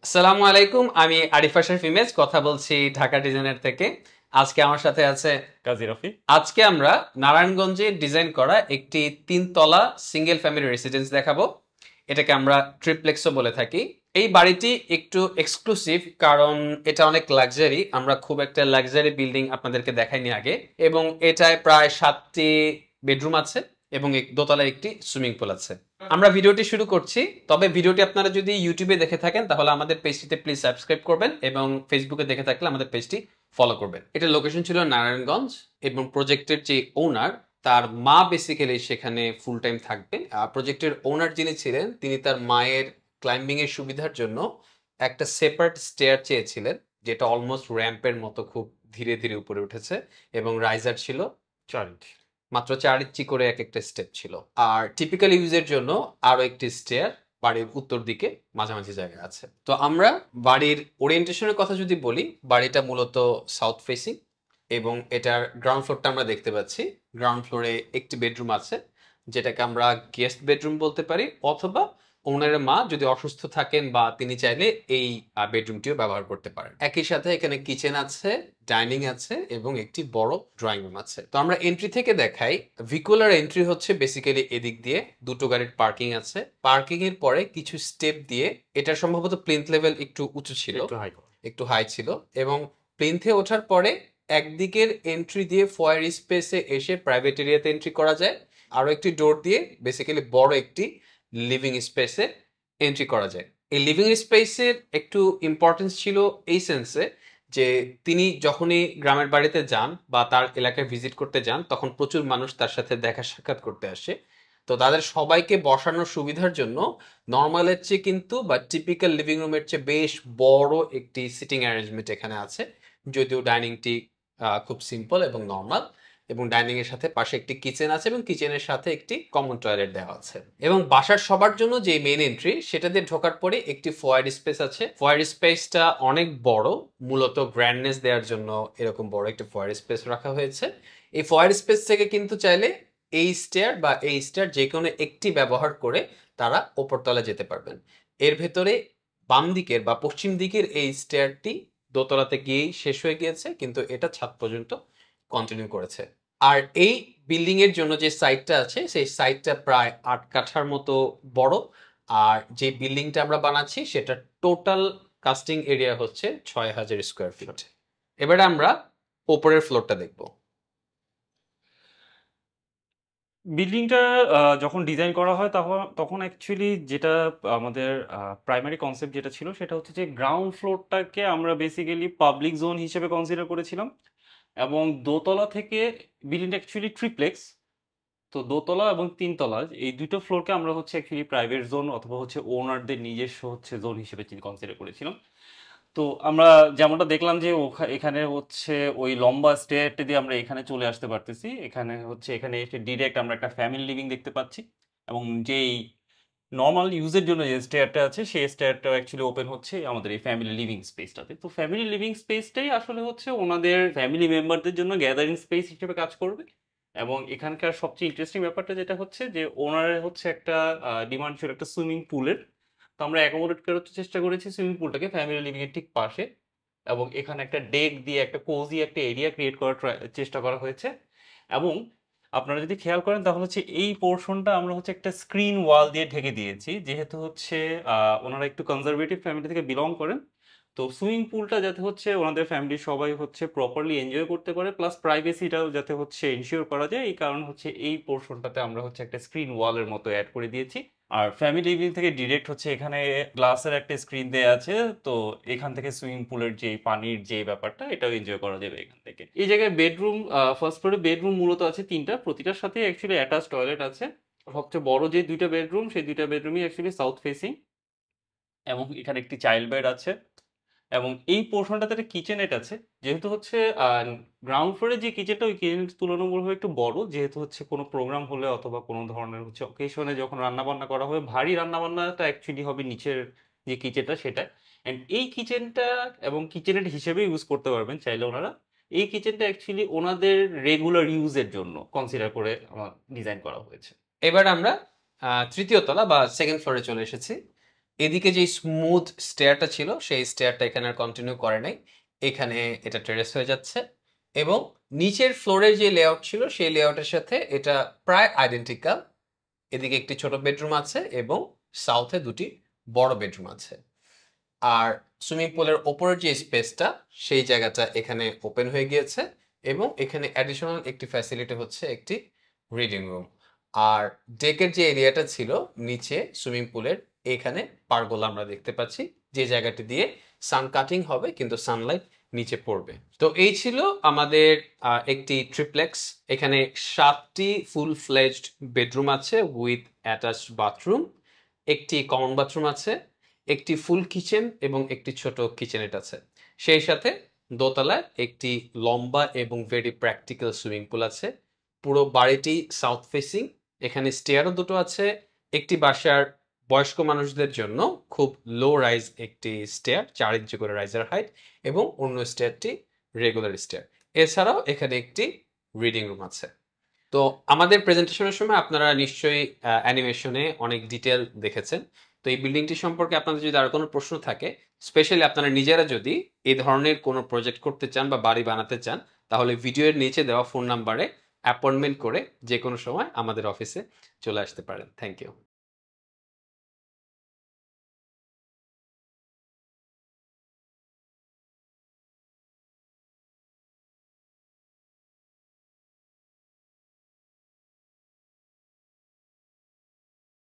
আসসালামু আলাইকুম, আমি আরিফ আশরাফ ইমেজ কথা বলছি ঢাকা ডিজাইনার থেকে। আজকে আমার সাথে আছে কাজী রফি। আজকে আমরা নারায়ণগঞ্জে ডিজাইন করা একটি 3 তলা সিঙ্গেল ফ্যামিলি রেসিডেন্স দেখাবো। এটাকে আমরা ট্রিপ্লেক্সও বলে থাকি। এই বাড়িটি একটু এক্সক্লুসিভ কারণ এটা অনেক লাক্সারি। আমরা খুব একটা লাক্সারি বিল্ডিং আপনাদেরকে দেখাইনি আগে, এবং এটায় প্রায় 7টি বেডরুম আছে এবং দোতলায় একটি সুইমিং পুল আছে। আমরা ভিডিওটি শুরু করছি, তবে ভিডিওটি আপনারা যদি ইউটিউবে দেখে থাকেন তাহলে আমাদের পেজটিতে প্লিজ সাবস্ক্রাইব করবেন এবং ফেসবুকে দেখে থাকলে আমাদের পেজটি ফলো করবেন। এটার লোকেশন ছিল নারায়ণগঞ্জ এবং প্রজেক্টের যে ওনার তার মা বেসিক্যালি সেখানে ফুল টাইম থাকবেন। প্রজেক্টের ওনার যিনি ছিলেন তিনি তার মায়ের ক্লাইম্বিং এর সুবিধার জন্য একটা সেপারেট স্টেয়ার চেয়েছিলেন, যেটা অলমোস্ট র্যাম্পের মতো খুব ধীরে ধীরে উপরে উঠেছে এবং রাইজার ছিল 4 ইঞ্চি। মাত্র 4 ইঞ্চি করে এক একটা স্টেপ ছিল। আর টিপিক্যাল ইউজের জন্য আরো একটি স্টেয়ার বাড়ির উত্তর দিকে মাঝামাঝি জায়গায় আছে। তো আমরা বাড়ির ওরিয়েন্টেশনের কথা যদি বলি, বাড়িটা মূলত সাউথ ফেসিং এবং এটার গ্রাউন্ড ফ্লোরটা আমরা দেখতে পাচ্ছি। গ্রাউন্ড ফ্লোরে একটি বেডরুম আছে, যেটাকে আমরা গেস্ট বেডরুম বলতে পারি, অথবা ওনারের মা যদি অসুস্থ থাকেন বা তিনি চাইলে এই বেডরুমটিও ব্যবহার করতে পারেন। একই সাথে এখানে কিচেন আছে, ডাইনিং আছে এবং একটি বড় ড্রয়িং রুম আছে। তো আমরা এন্ট্রি থেকে দেখাই। ভিকুলার এন্ট্রি হচ্ছে বেসিক্যালি এদিক দিয়ে, দুটো গাড়ির পার্কিং আছে। পার্কিং এর পরে কিছু স্টেপ দিয়ে, এটা সম্ভবত প্লিন্থ লেভেল একটু উঁচু ছিল, একটু হাই ছিল, এবং প্লিন্থে ওঠার পরে একদিকের এন্ট্রি দিয়ে ফয়ার স্পেসে এসে প্রাইভেট এরিয়াতে এন্ট্রি করা যায়। আরো একটি ডোর দিয়ে বেসিক্যালি বড় একটি লিভিং স্পেসে এন্ট্রি করা যায়। এই লিভিং স্পেসের একটু ইম্পর্টেন্স ছিল এই সেন্সে যে তিনি যখনই গ্রামের বাড়িতে যান বা তার এলাকায় ভিজিট করতে যান তখন প্রচুর মানুষ তার সাথে দেখা সাক্ষাৎ করতে আসে। তো তাদের সবাইকে বসানোর সুবিধার জন্য নর্মালের চেয়ে কিন্তু বা টিপিক্যাল লিভিং রুমের চেয়ে বেশ বড় একটি সিটিং অ্যারেঞ্জমেন্ট এখানে আছে, যদিও ডাইনিংটি খুব সিম্পল এবং নর্মাল। এবং ডাইনিং এর সাথে পাশে একটি কিচেন আছে এবং কিচেনের সাথে একটি কমন টয়লেট দেওয়া আছে। এবং বাসার সবার জন্য যে মেইন এন্ট্রি সেটা দিয়ে ঢোকার পরে একটি ফয়ার স্পেস আছে। ফয়ার স্পেসটা অনেক বড়, মূলত গ্র্যান্ডনেস দেওয়ার জন্য এরকম বড় একটা ফয়ার স্পেস রাখা হয়েছে। এই ফয়ার স্পেস থেকে কিন্তু চাইলে এই স্টেয়ার বা এই স্টেয়ার যে কোনো একটি ব্যবহার করে তারা ওপরতলা যেতে পারবেন। এর ভেতরে বাম দিকের বা পশ্চিম দিকের এই স্টেয়ারটি দোতলাতে গিয়েই শেষ হয়ে গিয়েছে, কিন্তু এটা ছাদ পর্যন্ত কন্টিনিউ করেছে। আর এই বিল্ডিং এর জন্য যে সাইটটা আছে সেই সাইটটা প্রায় 8 কাঠার মতো বড়। আর যে বিল্ডিংটা আমরা বানাচ্ছি সেটা টোটাল কাস্টিং এরিয়া হচ্ছে 6000 স্কোয়ার ফিট। এবারে আমরা উপরের ফ্লোরটা দেখব। বিল্ডিংটা যখন ডিজাইন করা হয় তখন অ্যাকচুয়ালি যেটা আমাদের প্রাইমারি কনসেপ্ট যেটা ছিল সেটা হচ্ছে যে গ্রাউন্ড ফ্লোরটাকে আমরা বেসিক্যালি পাবলিক জোন হিসেবে কনসিডার করেছিলাম, এবং দোতলা থেকে বিল্ডিংটা অ্যাকচুয়ালি ট্রিপ্লেক্স। তো দোতলা এবং তিনতলা এই দুটো ফ্লোরকে আমরা হচ্ছে অ্যাকচুয়ালি প্রাইভেট জোন অথবা হচ্ছে ওনারদের নিজস্ব হচ্ছে জোন হিসেবে কনসিডার করেছিলাম। তো আমরা যেমনটা দেখলাম যে এখানে হচ্ছে ওই লম্বা স্টেয়ারটা দিয়ে আমরা এখানে চলে আসতে পারতেছি। এখানে এসে ডিরেক্ট আমরা একটা ফ্যামিলি লিভিং দেখতে পাচ্ছি, এবং যেই নর্মাল ইউজের জন্য যে স্টেয়ারটা আছে সেই স্টেয়ারটা অ্যাকচুয়ালি ওপেন হচ্ছে আমাদের এই ফ্যামিলি লিভিং স্পেসটাতে। তো ফ্যামিলি লিভিং স্পেসটাই আসলে হচ্ছে ওনাদের ফ্যামিলি মেম্বারদের জন্য গ্যাদারিং স্পেস হিসেবে কাজ করবে। এবং এখানকার সবচেয়ে ইন্টারেস্টিং ব্যাপারটা যেটা হচ্ছে যে ওনারের হচ্ছে একটা ডিমান্ড ছিল একটা সুইমিং পুলের। তো আমরা অ্যাকোমোডেট করার চেষ্টা করেছি সুইমিং পুলটাকে ফ্যামিলি লিভিং এর ঠিক পাশে, এবং এখানে একটা ডেক দিয়ে একটা কোজি একটা এরিয়া ক্রিয়েট করার চেষ্টা করা হয়েছে। এবং আপনারা যদি খেয়াল করেন তাহলে হচ্ছে এই পোর্শনটা আমরা হচ্ছে একটা স্ক্রিন ওয়াল দিয়ে ঢেকে দিয়েছি, যেহেতু হচ্ছে ওনারা একটু কনজারভেটিভ ফ্যামিলি থেকে বিলং করেন। তো সুইমিং পুলটা যাতে হচ্ছে ওনাদের ফ্যামিলির সবাই হচ্ছে প্রপারলি এনজয় করতে পারে, প্লাস প্রাইভেসিটাও যাতে হচ্ছে এনশিওর করা যায়, এই কারণে হচ্ছে এই পোর্শনটাতে আমরা হচ্ছে একটা স্ক্রিন ওয়ালের মতো অ্যাড করে দিয়েছি। আর ফ্যামিলি লিভিং থেকে ডিরেক্ট হচ্ছে এখানে গ্লাসের একটা স্ক্রিন দেয়া আছে। তো এখান থেকে সুইমিং পুলের যে পানির যে ব্যাপারটা এটাও এনজয় করা যাবে এখান থেকে। এই জায়গায় বেডরুম, ফার্স্ট ফ্লোরে বেডরুম মূলত আছে তিনটা, প্রতিটার সাথে অ্যাকচুয়ালি অ্যাটাচ টয়লেট আছে। সবচেয়ে বড় যে দুইটা বেডরুম সেই দুইটা বেডরুমই অ্যাকচুয়ালি সাউথ ফেসিং, এবং এখানে একটি চাইল্ড বেড আছে। এবং এই পোর্শনটাতে একটা কিচেনেট আছে, যেহেতু হচ্ছে গ্রাউন্ড ফ্লোরে যে কিচেনটা ওই কিচেনটা তুলনামূলকভাবে একটু বড়, যেহেতু হচ্ছে কোনো প্রোগ্রাম হলে অথবা কোনো ধরনের হচ্ছে অকেশনে যখন রান্নাবান্না করা হবে ভারী রান্নাবান্নাটা অ্যাকচুয়ালি হবে নিচের যে কিচেনটা সেটা। অ্যান্ড এই কিচেনটা এবং কিচেনেট হিসেবে ইউজ করতে পারবেন চাইলে ওনারা। এই কিচেনটা অ্যাকচুয়ালি ওনাদের রেগুলার ইউজের জন্য কনসিডার করে আমার ডিজাইন করা হয়েছে। এবার আমরা তৃতীয় তলা বা সেকেন্ড ফ্লোরে চলে এসেছি। এদিকে যে স্মুথ স্টেয়ারটা ছিল সেই স্টেয়ারটা এখানে আর কন্টিনিউ করে নাই, এখানে এটা টেরেস হয়ে যাচ্ছে এবং নিচের ফ্লোরের যে লেআউট ছিল সেই লেআউটের সাথে এটা প্রায় আইডেন্টিক্যাল। এদিকে একটি ছোট বেডরুম আছে এবং সাউথে দুটি বড় বেডরুম আছে। আর সুইমিং পুলের ওপরের যে স্পেসটা সেই জায়গাটা এখানে ওপেন হয়ে গিয়েছে এবং এখানে অ্যাডিশনাল একটি ফ্যাসিলিটি হচ্ছে একটি রিডিং রুম। আর ডেকের যে এরিয়াটা ছিল নিচে সুইমিং পুলের, এখানে পারগোলা আমরা দেখতে পাচ্ছি, যে জায়গাটি দিয়ে সান কাটিং হবে কিন্তু সানলাইট নিচে পড়বে। তো এই ছিল আমাদের একটি ট্রিপ্লেক্স। এখানে 7টি ফুল ফ্লেজড বেডরুম আছে উইথ অ্যাটাচড বাথরুম, একটি কমন বাথরুম আছে, একটি ফুল কিচেন এবং একটি ছোট কিচেনেট আছে। সেই সাথে দোতলায় একটি লম্বা এবং ভেরি প্র্যাকটিক্যাল সুইমিং পুল আছে। পুরো বাড়িটি সাউথ ফেসিং, এখানে স্টেয়ারও দুটো আছে। একটি বাসার বয়স্ক মানুষদের জন্য খুব লো রাইজ একটি স্টেয়ার, 4 ইঞ্চি করে রাইজার হাইট, এবং অন্য স্টেয়ারটি রেগুলার স্টেয়ার। এছাড়াও এখানে একটি রিডিং রুম আছে। তো আমাদের প্রেজেন্টেশনের সময় আপনারা নিশ্চয়ই অ্যানিমেশনে অনেক ডিটেল দেখেছেন। তো এই বিল্ডিংটি সম্পর্কে আপনাদের যদি আরো কোনো প্রশ্ন থাকে, স্পেশালি আপনারা নিজেরা যদি এই ধরনের কোনো প্রজেক্ট করতে চান বা বাড়ি বানাতে চান, তাহলে ভিডিওর নিচে দেওয়া ফোন নাম্বারে অ্যাপয়েন্টমেন্ট করে যে কোনো সময় আমাদের অফিসে চলে আসতে পারেন। Thank you.